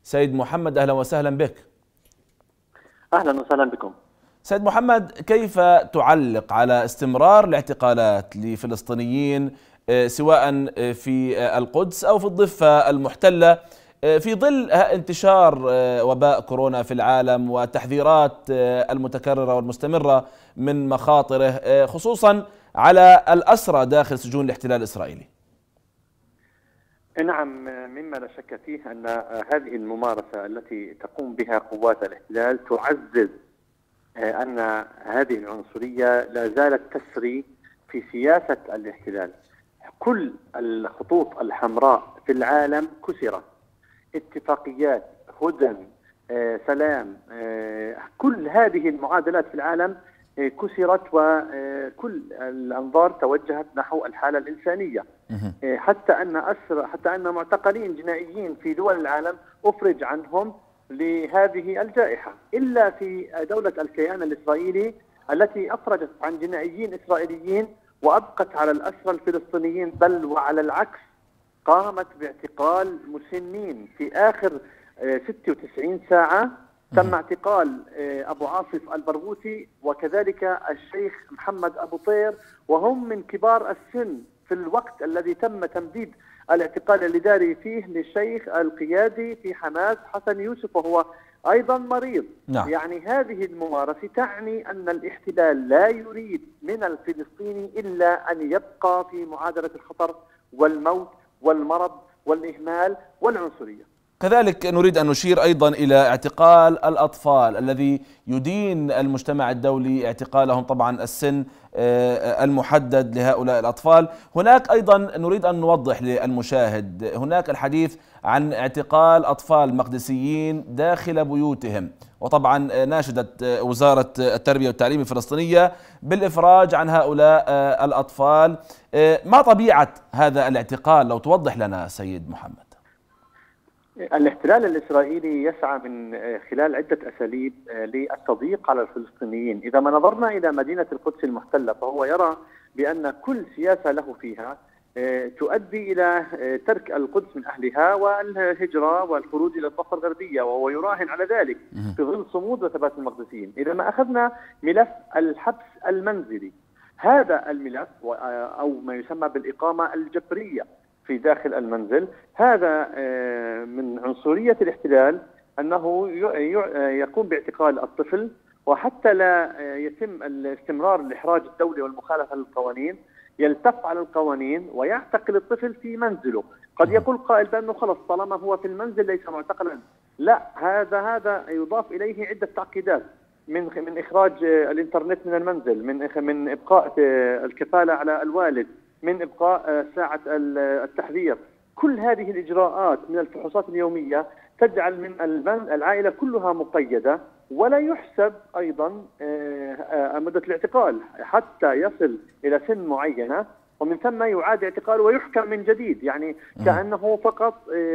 سيد محمد، أهلا وسهلا بك. أهلا وسهلا بكم. سيد محمد، كيف تعلق على استمرار الاعتقالات لفلسطينيين سواء في القدس أو في الضفة المحتلة في ظل انتشار وباء كورونا في العالم والتحذيرات المتكررة والمستمرة من مخاطره، خصوصا على الأسرى داخل سجون الاحتلال الإسرائيلي؟ نعم، مما لا شك فيه أن هذه الممارسة التي تقوم بها قوات الاحتلال تعزز أن هذه العنصرية لا زالت تسري في سياسة الاحتلال. كل الخطوط الحمراء في العالم كسرت، اتفاقيات، هدن، سلام، كل هذه المعادلات في العالم كسرت، وكل الأنظار توجهت نحو الحالة الإنسانية. حتى أن معتقلين جنائيين في دول العالم أفرج عنهم لهذه الجائحة، إلا في دولة الكيان الإسرائيلي التي أفرجت عن جنائيين إسرائيليين وأبقت على الأسرى الفلسطينيين، بل وعلى العكس قامت باعتقال مسنين. في آخر 96 ساعة تم اعتقال أبو عاصف البرغوثي وكذلك الشيخ محمد أبو طير، وهم من كبار السن في الوقت الذي تم تمديد الاعتقال الإداري فيه للشيخ القيادي في حماس حسن يوسف، وهو أيضا مريض. نعم. يعني هذه الممارسة تعني أن الاحتلال لا يريد من الفلسطيني إلا أن يبقى في معادلة الخطر والموت والمرض والإهمال والعنصرية. كذلك نريد أن نشير أيضا إلى اعتقال الأطفال الذي يدين المجتمع الدولي اعتقالهم، طبعا السن المحدد لهؤلاء الأطفال. هناك أيضا نريد أن نوضح للمشاهد، هناك الحديث عن اعتقال أطفال مقدسيين داخل بيوتهم، وطبعا ناشدت وزارة التربية والتعليم الفلسطينية بالإفراج عن هؤلاء الأطفال. ما طبيعة هذا الاعتقال؟ لو توضح لنا سيد محمد. الاحتلال الإسرائيلي يسعى من خلال عدة أساليب للتضييق على الفلسطينيين. إذا ما نظرنا إلى مدينة القدس المحتلة فهو يرى بأن كل سياسة له فيها تؤدي إلى ترك القدس من أهلها والهجرة والخروج إلى الضفة الغربية، وهو يراهن على ذلك في ظل صمود وثبات المقدسيين. إذا ما أخذنا ملف الحبس المنزلي، هذا الملف أو ما يسمى بالإقامة الجبرية في داخل المنزل، هذا من عنصرية الاحتلال أنه يقوم باعتقال الطفل، وحتى لا يتم الاستمرار الإحراج الدولي والمخالفة للقوانين يلتف على القوانين ويعتقل الطفل في منزله. قد يقول قائل بأنه خلص طالما هو في المنزل ليس معتقلا. لا، هذا يضاف إليه عدة تعقيدات، من إخراج الإنترنت من المنزل، من إبقاء الكفالة على الوالد، من إبقاء ساعة التحذير. كل هذه الإجراءات من الفحوصات اليومية تجعل من العائلة كلها مقيدة، ولا يحسب أيضا مدة الاعتقال حتى يصل إلى سن معينة، ومن ثم يعاد اعتقاله ويحكم من جديد. يعني كأنه فقط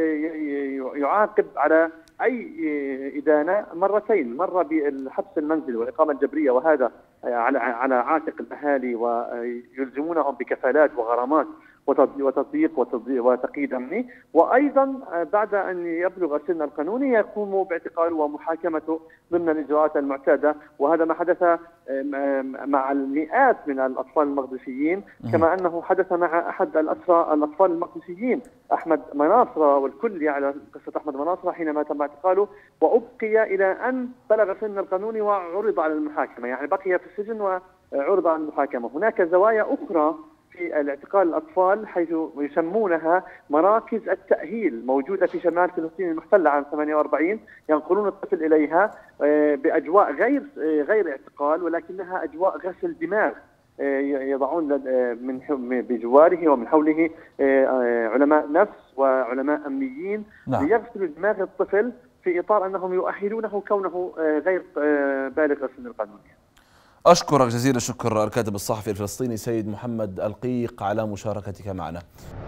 يعاقب على أي إدانة مرتين، مرة بالحبس المنزلي والإقامة الجبرية، وهذا على عاتق الأهالي، ويلزمونهم بكفالات وغرامات وتضييق وتقييد أمني، وأيضا بعد أن يبلغ السن القانوني يقوم باعتقاله ومحاكمته ضمن الإجراءات المعتادة. وهذا ما حدث مع المئات من الأطفال المقدسيين، كما أنه حدث مع أحد الأطفال المقدسيين أحمد مناصرة، والكل يعلم قصة أحمد مناصرة حينما تم اعتقاله وأبقي إلى أن بلغ سن القانوني وعرض على المحاكمة، يعني بقي في السجن وعرض على المحاكمة. هناك زوايا أخرى في الاعتقال الأطفال حيث يسمونها مراكز التأهيل، موجودة في شمال فلسطين المحتلة عام 48، ينقلون الطفل إليها بأجواء غير اعتقال، ولكنها أجواء غسل دماغ. يضعون بجواره ومن حوله علماء نفس وعلماء أمنيين ليغسلوا دماغ الطفل في إطار أنهم يؤهلونه كونه غير بالغ السن القانوني. أشكرك جزيل الشكر الكاتب الصحفي الفلسطيني سيد محمد القيق على مشاركتك معنا.